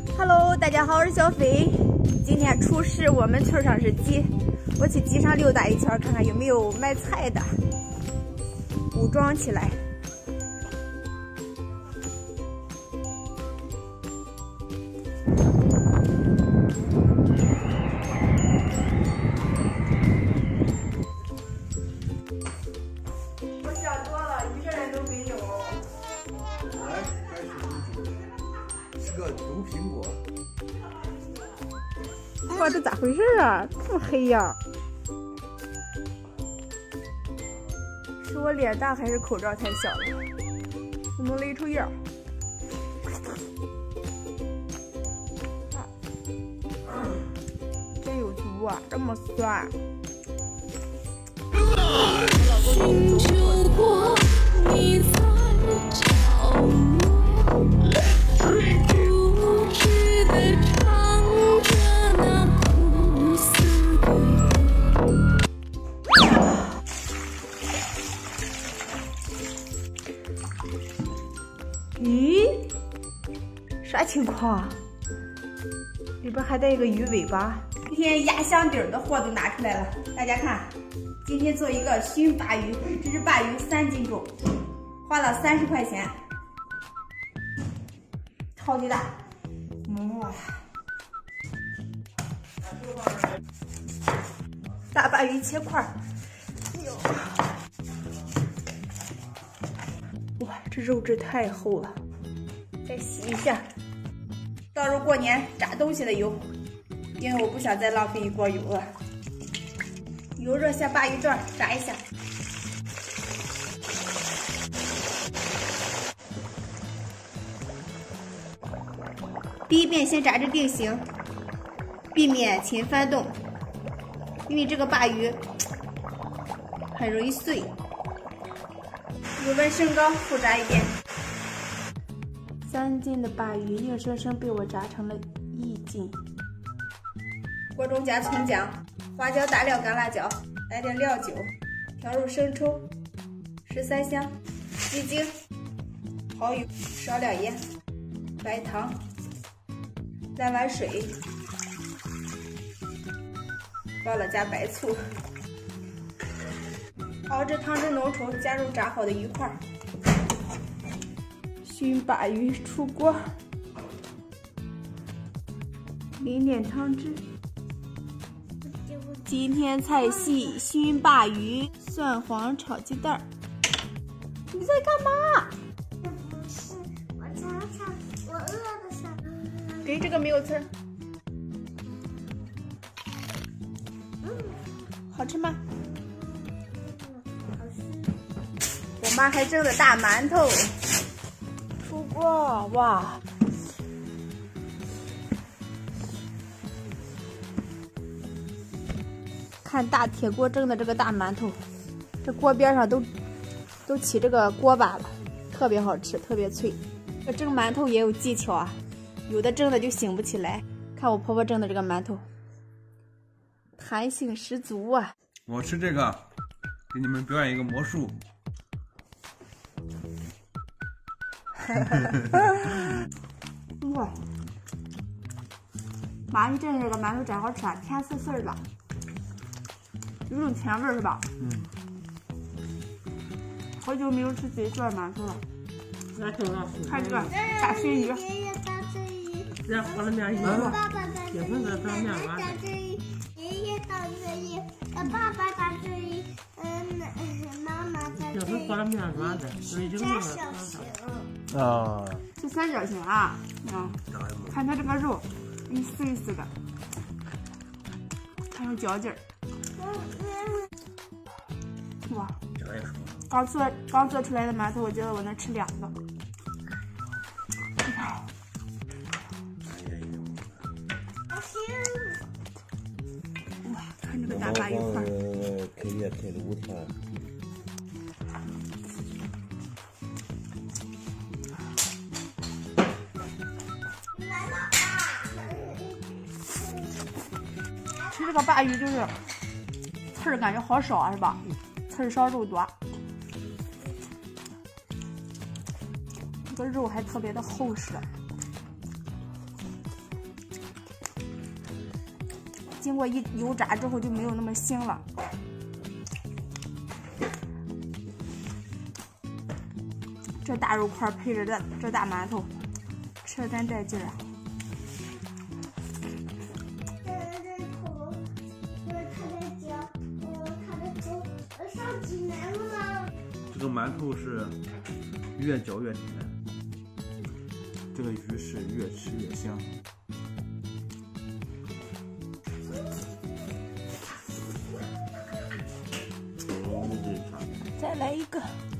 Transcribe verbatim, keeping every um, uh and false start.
Hello， 大家好，我是小飞。今天出市，我们村上是集，我去集上溜达一圈，看看有没有卖菜的，武装起来。我想多了，一个人都没有。 来，开始入主，是个毒苹果。 哇，这咋回事啊？这么黑呀？是我脸大还是口罩太小了？怎么勒出药？真有毒啊！这么酸。 寻求过你在角落，不知地唱着那苦涩的。 咦，啥情况？里边还带一个鱼尾巴。今天压箱底儿的货都拿出来了，大家看，今天做一个熏鲅鱼，这只鲅鱼三斤重，花了三十块钱，超级大，哇！大鲅鱼切块儿，哎呦，哇，这肉质太厚了，再洗一下。到时候过年炸东西的油，因为我不想再浪费一锅油了。油热下鲅鱼段炸一下。第一遍先炸至定型，避免勤翻动，因为这个鲅鱼很容易碎。油温升高，复炸一遍。三斤的鲅鱼硬生生被我炸成了一斤。锅中加葱姜、花椒、大料、干辣椒，来点料酒，调入生抽、十三香、鸡精、蚝油，少量盐、白糖，再碗水，忘了加白醋。熬至汤汁浓稠，加入炸好的鱼块。熏鲅鱼出锅，淋点汤汁。今天菜系熏鲅鱼、蒜黄炒鸡蛋。你在干嘛？ 这不是，我尝尝，我饿的想。 给这个没有刺儿。 嗯， 好吃吗？ 好吃。 我妈还蒸了大馒头。出锅哇！看大铁锅蒸的这个大馒头，这锅边上都都起这个锅巴了，特别好吃，特别脆。这蒸馒头也有技巧啊，有的蒸的就醒不起来。看我婆婆蒸的这个馒头，弹性十足啊！ 我吃这个，给你们表演一个魔术。 哇，妈，你这这个馒头真好吃啊，甜丝丝的，有种甜味儿是吧？ 嗯。 好久没有吃自己做的馒头了。 那挺好吃。 看这个大熏鱼， 爷爷大鲫鱼， 这和了面鱼， 爸爸大鲫也不是当面爷爷完大鲫鱼，爷爷大鲫鱼，呃，爸爸大鲫鱼，嗯，妈妈大也鲫鱼。 是和了面软的，所以就那三角个。 形。 啊。 是三角形啊，嗯，看它这个肉，一丝一丝的，很有嚼劲儿。哇，刚做刚做出来的馒头，我觉得我能吃两个。哇，看这个大鲅鱼块。 开业开了五天。 吃这个鲅鱼就是刺儿感觉好少啊，是吧？刺儿少肉多，这个肉还特别的厚实。 经过一油炸之后就没有那么腥了。这大肉块配着这这大馒头，吃的真带劲儿啊！ 这个馒头是越嚼越甜，这个鱼是越吃越香。 再来一个。